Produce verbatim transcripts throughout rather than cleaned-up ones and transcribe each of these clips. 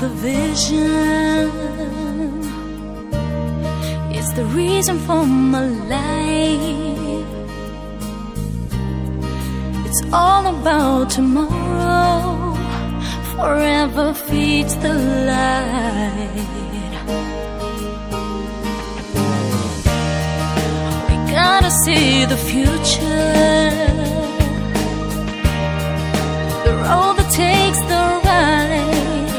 the vision. It's the reason for my life. It's all about tomorrow. Forever feeds the light. We gotta see the future, the road that takes the right.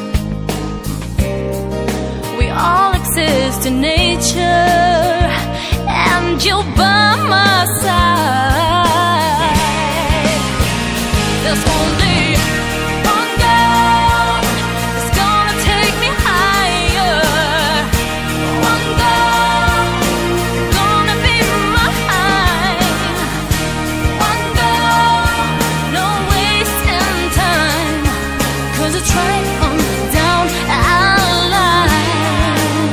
We all exist in nature, and you're by my side. There's only one girl that's gonna take me higher. One girl gonna be mine. One girl, no wasting time, 'cause it's right on down our line.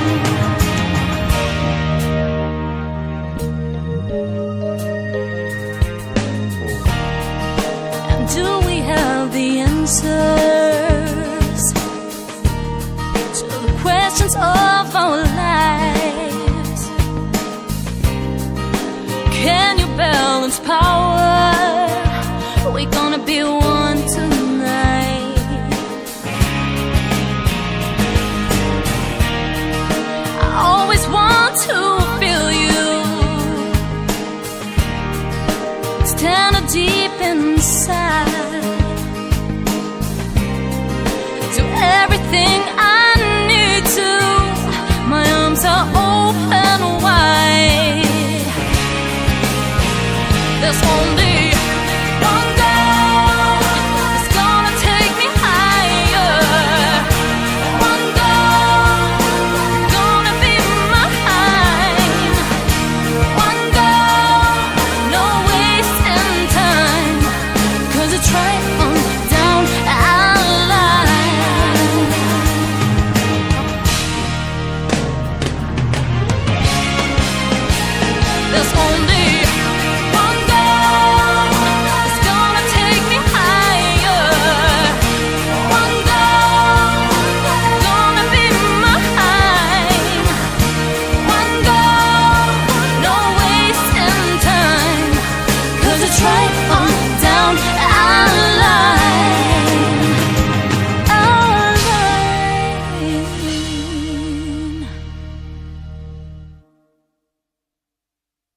And do we have the answers to the questions of our lives? Can you balance power